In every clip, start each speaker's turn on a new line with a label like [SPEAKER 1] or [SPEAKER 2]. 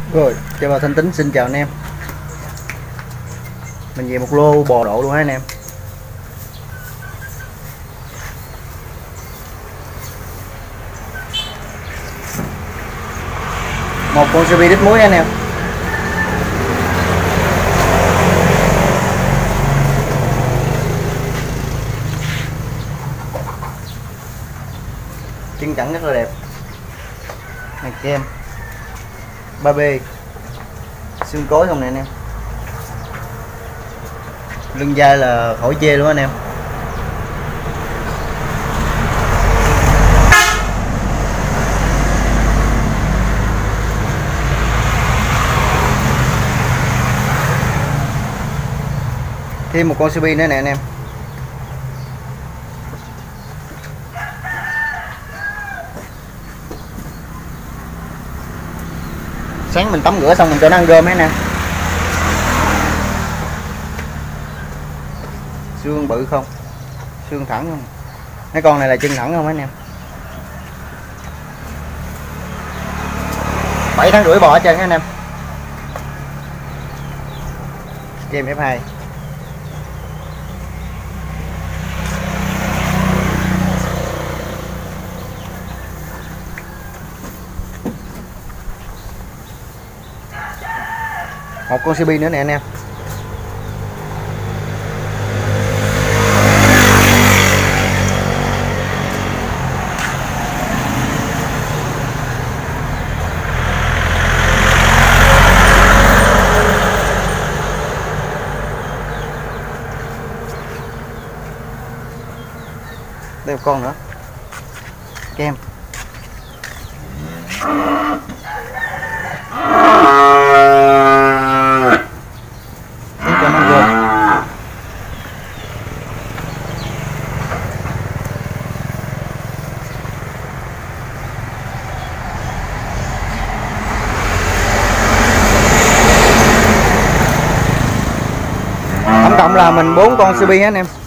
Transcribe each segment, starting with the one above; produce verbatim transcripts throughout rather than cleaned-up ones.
[SPEAKER 1] Rồi, cho vào Thanh Tính xin chào anh em. Mình về một lô bò độ luôn hả anh em. Một con sơ bi đít muối anh em. Chân chắn rất là đẹp. Này kem ba B xương cối không nè anh em. Lưng dai là khỏi chê luôn anh em. Thêm một con xê bê nữa nè anh em. Sáng mình tắm rửa xong mình cho nó ăn rơm hết nè. Xương bự không? Xương thẳng không? Mấy con này là chân thẳng không anh em? bảy tháng rưỡi bò hết trơn anh em. Kem ép hai. Một con xê bê nữa nè anh em. Đây một con nữa. Kem. Tổng cộng là mình bốn con xê bê anh em.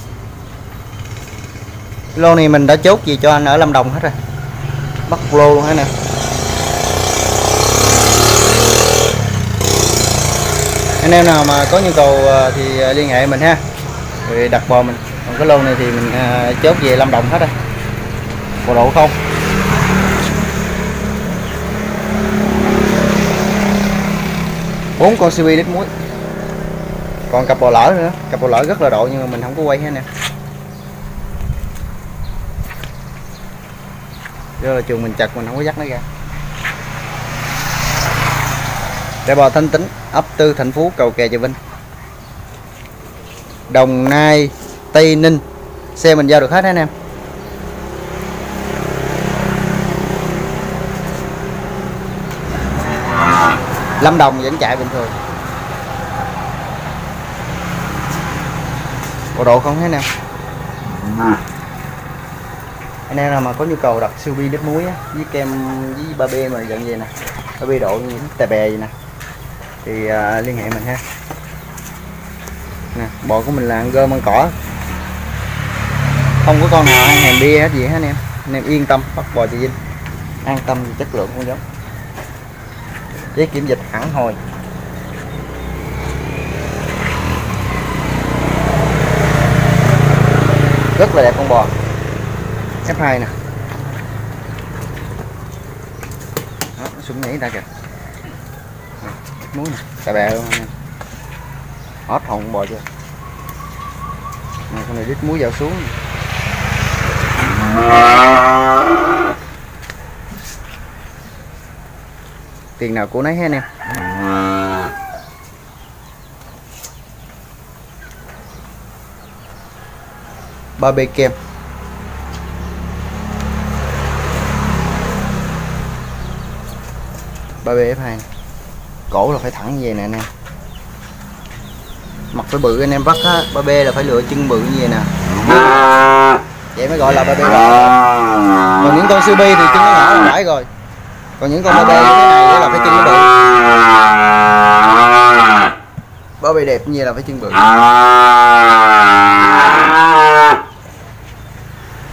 [SPEAKER 1] Lô này mình đã chốt gì cho anh ở Lâm Đồng hết rồi. Bắt lô luôn hả nè. Anh em nào mà có nhu cầu thì liên hệ mình ha, rồi đặt bò mình. Còn cái lô này thì mình chốt về Lâm Đồng hết rồi. Bò độ không. Bốn con xê bê đít muối. Còn cặp bò lỡ nữa, cặp bò lỡ rất là độ nhưng mà mình không có quay hết nè. Do là trường mình chặt mình không có dắt nó ra. Đây bò Thanh Tính, ấp Tư, thành phố Cầu Kè, Trà Vinh, Đồng Nai, Tây Ninh, xe mình giao được hết anh em. Lâm Đồng vẫn chạy bình thường. Bộ độ không thấy nè. Anh em nào mà có nhu cầu đặt siêu bi đít muối á, với kem với ba B mà dạng gì nè, ba B độ như tè bè gì nè, thì uh, liên hệ mình ha. Nè, bò của mình là ăn gom ăn cỏ, không có con nào ăn hàng bia hết gì hết anh em. Anh em yên tâm bắt bò Trà Vinh, an tâm chất lượng con giống, giấy kiểm dịch hẳn hồi. Rất là đẹp con bò ép hai nè. Đó, nó súng nhảy ra kìa. Muối nè, cà bè luôn nè. Hót hồn con bò chưa. Này, con này đít muối vào xuống. Tiền nào của nấy hết anh em. ba B kem. ba B ép hai. Cổ là phải thẳng như vậy nè anh em. Mặt phải bự anh em bắt á, ba B là phải lựa chân bự như vậy nè. Vậy mới gọi là ba B. Còn những con siêu bi thì chân nó nhỏ là phải rồi. Còn những con ba B như thế này là phải chân nó bự. Ba B đẹp như vậy là phải chân bự.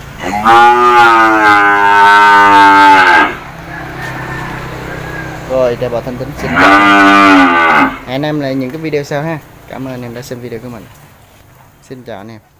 [SPEAKER 1] Rồi rồi chào bà Thanh Tính, xin chào. Hẹn anh em lại những cái video sau ha. Cảm ơn anh em đã xem video của mình. Xin chào anh em.